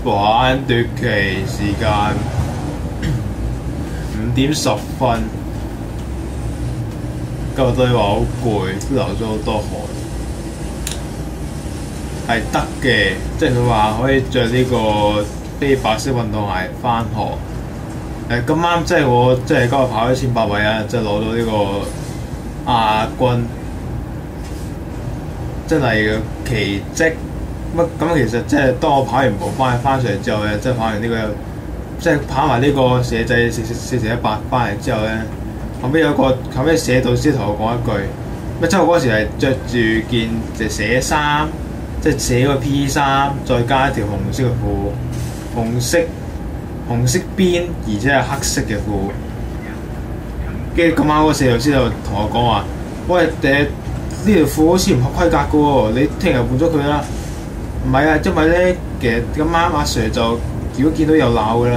玩奪旗時間5:10，今日都話好攰，都流咗好多汗，係得嘅，即係佢話可以着呢個非白色運動鞋返學。咁啱即係我即係今日跑咗1800米啊，即係攞到呢個亞軍，真係奇蹟。咁其實即係當我跑完步翻上嚟之後咧，即係跑完呢個，即係跑埋呢個社際4:100翻嚟之後咧，後尾社導師同我講一句，即係我嗰時係着住件就社衫，即係社個 P 衫，再加一條紅色嘅褲，紅色邊，而且係黑色嘅褲。跟住咁啱嗰個社導師就同我講話：喂，呢條褲好似唔合規格嘅喎，你聽日換咗佢啦。唔係啊，因為咧，其實咁啱阿 Sir 就如果見到又鬧嘅啦。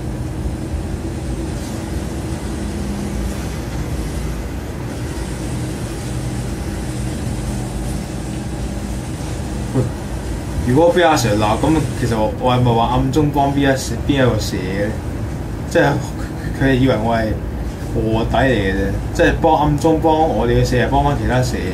如果俾阿 Sir 鬧，咁其實我係咪話暗中幫邊一個社咧？即係佢哋以為我係卧底嚟嘅啫，即係暗中幫我哋嘅社，係幫翻其他社。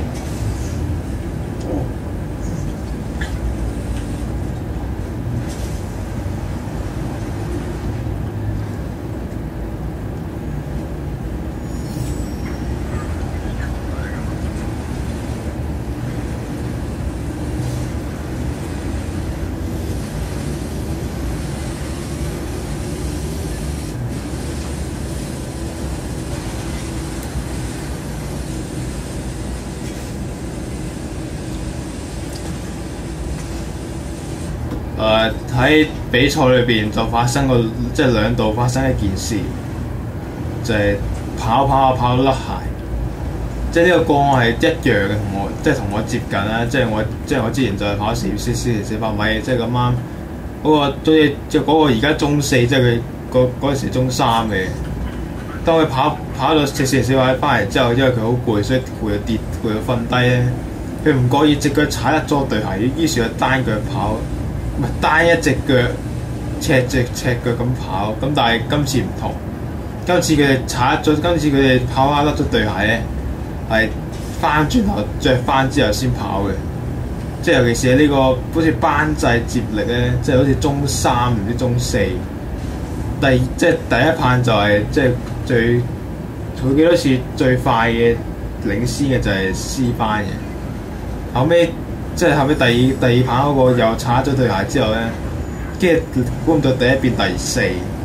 喺比賽裏邊就發生過，即係2度發生一件事，就係跑到甩鞋，即係呢個個案係一樣嘅，同我接近啦。即係我之前就係跑400米，即係咁啱嗰個即係嗰個而家中4，即係佢嗰陣時中3嘅。當佢跑到400米翻嚟之後，因為佢好攰，所以攰到瞓低咧，佢唔覺意隻腳踩甩咗對鞋，於是佢單腳跑。唔係單一隻腳赤腳咁跑，咁但係今次唔同，今次佢哋跑甩咗對鞋咧，係翻轉頭着翻之後先跑嘅，即係尤其是呢個好似班制接力咧，即係好似中3唔知中4，即係第一棒就係即係佢幾多次最快嘅領先嘅就係 C 班嘅，後尾第二棒嗰個又踩咗對鞋之後咧，跟住估唔到第一變第4，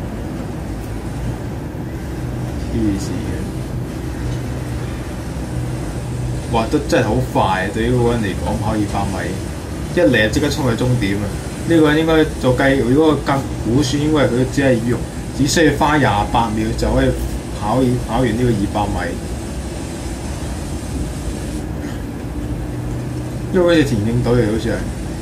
黐線嘅！哇，都真係好快，對於嗰個人嚟講跑200米，一嚟就即刻衝去終點啊！呢個人應該做計，如果個估算應該係佢只需要花28秒就可以跑完呢個200米。因為好似田徑隊嚟，好似係。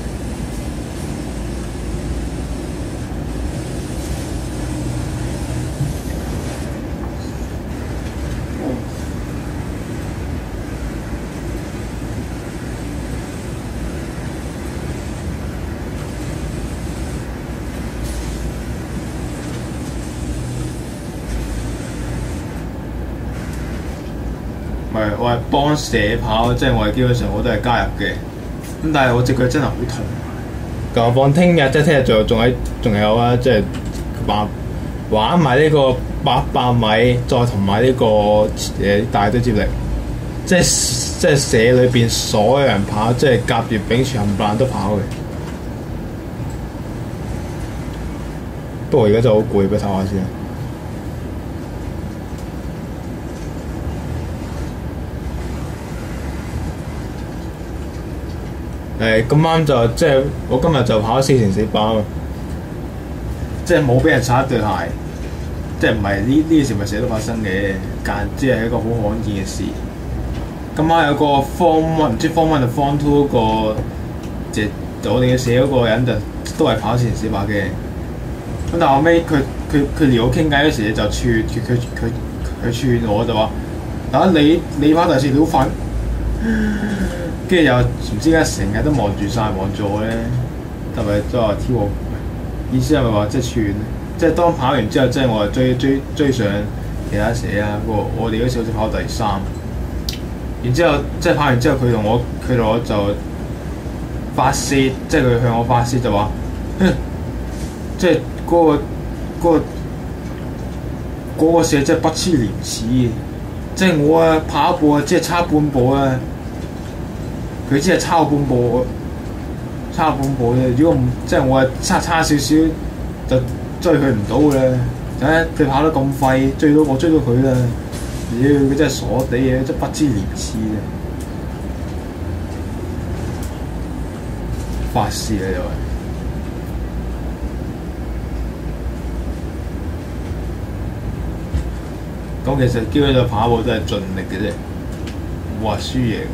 唔係，我係幫社跑，即係我係基本上我都係加入嘅。咁但係我隻腳真係好痛。更何況聽日仲有啊，即係玩埋呢個800米，再同埋呢個大隊接力，即係社裏邊所有人跑，即係甲乙丙全冚唪唥都跑嘅。不過而家就好攰，俾我唞下先。咁啱就即係我今日就跑4:400啊，即係冇俾人踩一對鞋，即係唔係呢件事咪成日都發生嘅，即係一個好罕見嘅事。今晚有個 Form 1唔知 Form 1定 Form 2嗰個，我哋嘅社嗰個人就都係跑4:400嘅。咁但係後尾佢撩我傾偈嗰時就佢串我就話：你跑第4條快！跟住又唔知點解成日都望住我咧，係咪都話挑我？ 意思係咪話即係串？即係當跑完之後，即係我係追上其他社啊！我哋嗰時好似跑第3，然之後即係跑完之後，佢同我就發泄，即係佢向我發泄就話，即係嗰個社真係不知廉恥嘅，即係我啊跑一步啊，即係差半步啊，佢只係差半步啫。如果唔即係我係差少少就追佢唔到嘅啦。佢跑得咁快，追到佢啦。佢真係傻地嘅，真係不知廉恥嘅。發泄啊又係。咁其實基本上跑步都係盡力嘅啫，冇話輸贏。